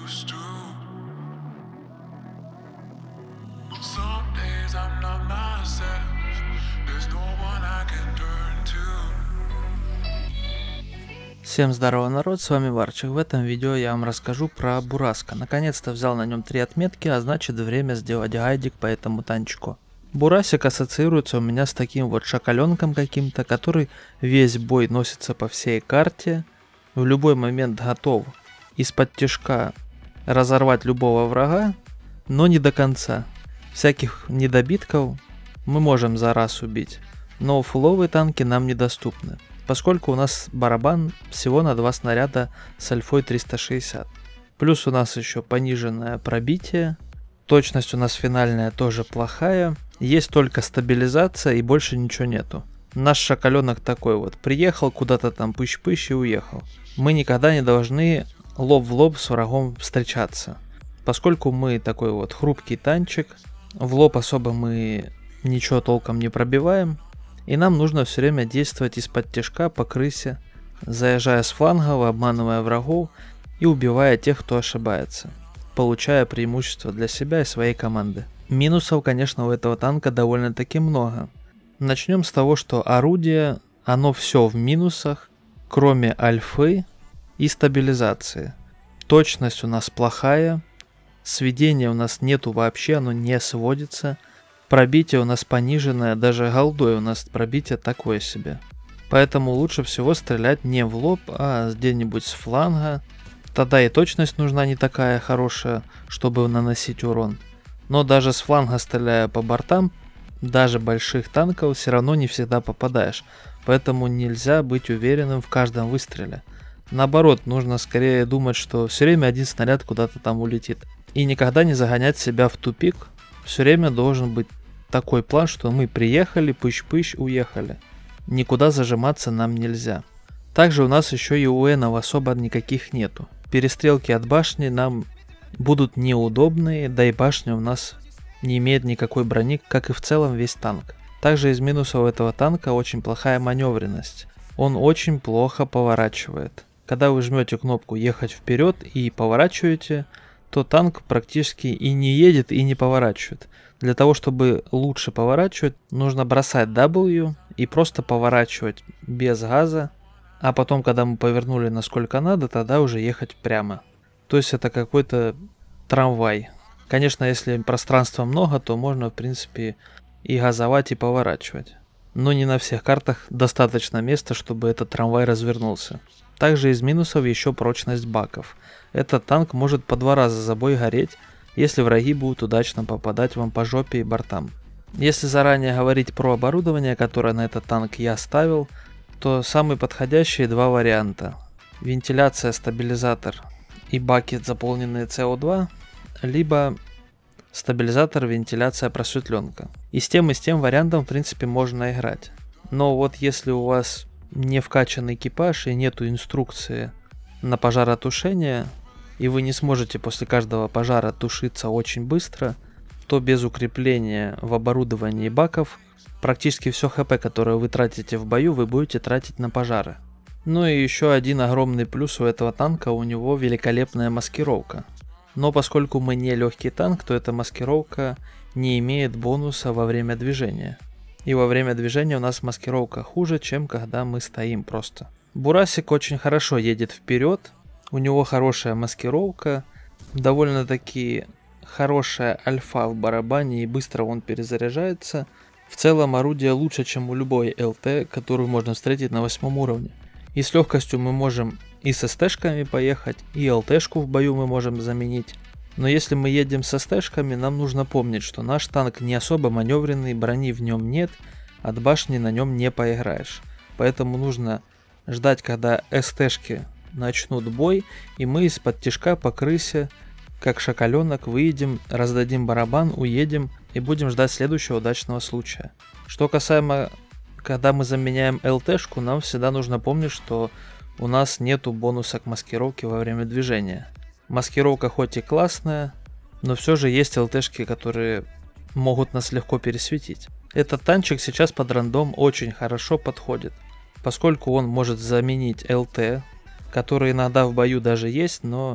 used to. Some days I'm not myself. There's no one I can turn to. Всем здорово, народ, с вами Варчик. В этом видео я вам расскажу про Бураска. Наконец-то взял на нем 3 отметки, а значит время сделать гайдик по этому танчику. Бурасик ассоциируется у меня с таким вот шакаленком каким-то, который весь бой носится по всей карте, в любой момент готов из-под тишка разорвать любого врага, но не до конца. Всяких недобитков мы можем за раз убить, но фуловые танки нам недоступны, поскольку у нас барабан всего на 2 снаряда с альфой 360. Плюс у нас еще пониженное пробитие, точность у нас финальная тоже плохая, есть только стабилизация и больше ничего нету. Наш шакаленок такой вот, приехал куда-то там пыщ-пыщ и уехал. Мы никогда не должны лоб в лоб с врагом встречаться, поскольку мы такой вот хрупкий танчик, в лоб особо мы ничего толком не пробиваем, и нам нужно все время действовать из-под тишка по крысе, заезжая с флангов, обманывая врагов и убивая тех, кто ошибается, получая преимущество для себя и своей команды. Минусов, конечно, у этого танка довольно-таки много. Начнем с того, что орудие, оно все в минусах, кроме альфы и стабилизации. Точность у нас плохая, сведения у нас нету вообще, оно не сводится. Пробитие у нас пониженное, даже голдой у нас пробитие такое себе. Поэтому лучше всего стрелять не в лоб, а где-нибудь с фланга. Тогда и точность нужна не такая хорошая, чтобы наносить урон. Но даже с фланга, стреляя по бортам, даже больших танков, все равно не всегда попадаешь. Поэтому нельзя быть уверенным в каждом выстреле. Наоборот, нужно скорее думать, что все время один снаряд куда-то там улетит. И никогда не загонять себя в тупик. Все время должен быть такой план, что мы приехали, пыщ-пыщ, уехали. Никуда зажиматься нам нельзя. Также у нас еще и УНов особо никаких нету. Перестрелки от башни нам будут неудобные, да и башня у нас не имеет никакой брони, как и в целом весь танк. Также из минусов этого танка очень плохая маневренность. Он очень плохо поворачивает. Когда вы жмете кнопку «Ехать вперед» и поворачиваете, то танк практически и не едет, и не поворачивает. Для того, чтобы лучше поворачивать, нужно бросать W и просто поворачивать без газа, а потом, когда мы повернули насколько надо, тогда уже ехать прямо. То есть это какой-то трамвай. Конечно, если пространства много, то можно, в принципе, и газовать, и поворачивать. Но не на всех картах достаточно места, чтобы этот трамвай развернулся. Также из минусов еще прочность баков. Этот танк может по 2 раза за бой гореть, если враги будут удачно попадать вам по жопе и бортам. Если заранее говорить про оборудование, которое на этот танк я ставил, то самые подходящие 2 варианта. Вентиляция, стабилизатор и баки, заполненные CO2, либо стабилизатор, вентиляция, просветленка. И с тем вариантом, в принципе, можно играть. Но вот если у вас не вкачан экипаж и нету инструкции на пожаротушение, и вы не сможете после каждого пожара тушиться очень быстро, то без укрепления в оборудовании баков практически все хп, которое вы тратите в бою, вы будете тратить на пожары. Ну и еще один огромный плюс у этого танка, у него великолепная маскировка. Но поскольку мы не легкий танк, то эта маскировка не имеет бонуса во время движения. И во время движения у нас маскировка хуже, чем когда мы стоим просто. Бурасик очень хорошо едет вперед, у него хорошая маскировка, довольно-таки хорошая альфа в барабане и быстро он перезаряжается. В целом орудие лучше, чем у любой ЛТ, которую можно встретить на 8 уровне. И с легкостью мы можем и с СТ-шками поехать, и ЛТ-шку в бою мы можем заменить. Но если мы едем с СТ-шками, нам нужно помнить, что наш танк не особо маневренный, брони в нем нет, от башни на нем не поиграешь. Поэтому нужно ждать, когда СТ-шки начнут бой, и мы из-под тишка по крысе, как шакаленок, выедем, раздадим барабан, уедем и будем ждать следующего удачного случая. Что касаемо, когда мы заменяем ЛТ-шку, нам всегда нужно помнить, что у нас нету бонуса к маскировке во время движения. Маскировка хоть и классная, но все же есть ЛТ-шки, которые могут нас легко пересветить. Этот танчик сейчас под рандом очень хорошо подходит, поскольку он может заменить ЛТ, который иногда в бою даже есть, но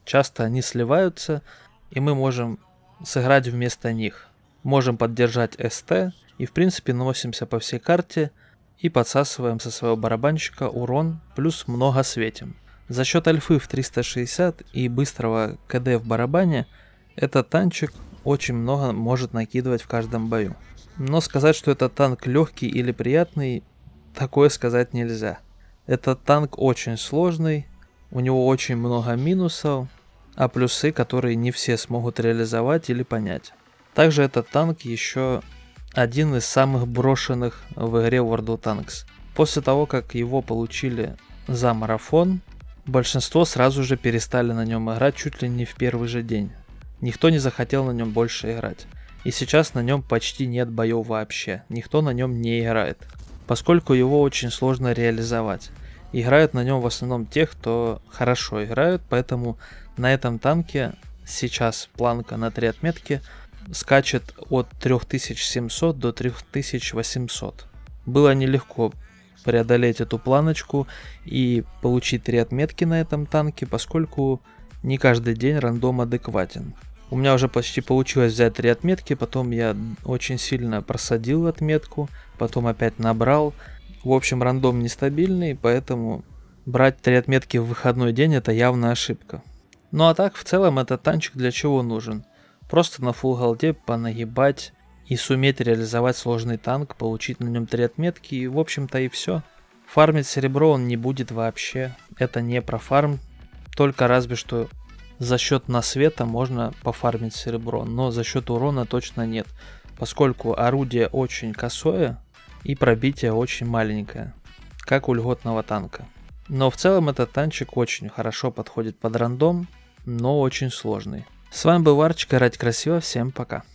Часто они сливаются, и мы можем сыграть вместо них. Можем поддержать СТ и в принципе носимся по всей карте и подсасываем со своего барабанщика урон, плюс много светим. За счет альфы в 360 и быстрого КД в барабане этот танчик очень много может накидывать в каждом бою. Но сказать, что этот танк легкий или приятный, такое сказать нельзя. Этот танк очень сложный, у него очень много минусов, а плюсы, которые не все смогут реализовать или понять. Также этот танк еще один из самых брошенных в игре World of Tanks. После того, как его получили за марафон, большинство сразу же перестали на нем играть чуть ли не в первый же день. Никто не захотел на нем больше играть. И сейчас на нем почти нет боев вообще. Никто на нем не играет. Поскольку его очень сложно реализовать. Играют на нем в основном те, кто хорошо играют, поэтому на этом танке сейчас планка на 3 отметки скачет от 3700 до 3800. Было нелегко преодолеть эту планочку и получить 3 отметки на этом танке, поскольку не каждый день рандом адекватен. У меня уже почти получилось взять 3 отметки, потом я очень сильно просадил отметку, потом опять набрал. В общем, рандом нестабильный, поэтому брать 3 отметки в выходной день это явно ошибка. Ну а так, в целом, этот танчик для чего нужен? Просто на фулл голде понагибать и суметь реализовать сложный танк, получить на нем 3 отметки и в общем-то и все. Фармить серебро он не будет вообще, это не про фарм, только разве что за счет насвета можно пофармить серебро, но за счет урона точно нет, поскольку орудие очень косое и пробитие очень маленькое, как у льготного танка. Но в целом этот танчик очень хорошо подходит под рандом, но очень сложный. С вами был Варчик, играть красиво, всем пока.